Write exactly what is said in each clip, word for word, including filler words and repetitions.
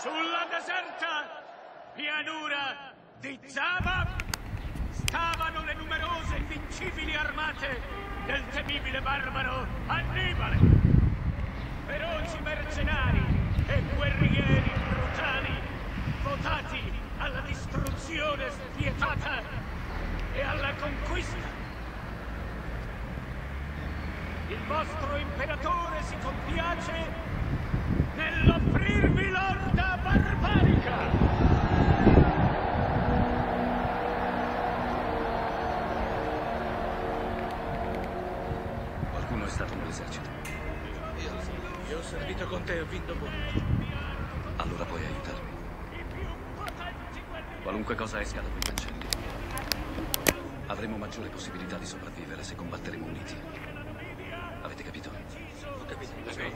Sulla deserta pianura di Zama stavano le numerose invincibili armate del temibile barbaro Annibale. Feroci mercenari e guerrieri brutali, votati alla distruzione spietata e alla conquista. Il vostro imperatore si compiace nell'offrirvi l'orda barbarica. Qualcuno è stato nell'esercito? Io, io ho servito con te e ho vinto buono. Allora puoi aiutarmi. Qualunque cosa esca da quei cancelli, avremo maggiore possibilità di sopravvivere se combatteremo uniti. Avete capito? Ho capito.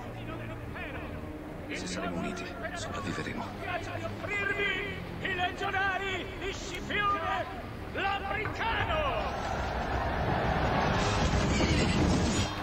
Se saremo uniti, sopravviveremo. Piace di offrirvi i legionari di Scipione l'Africano!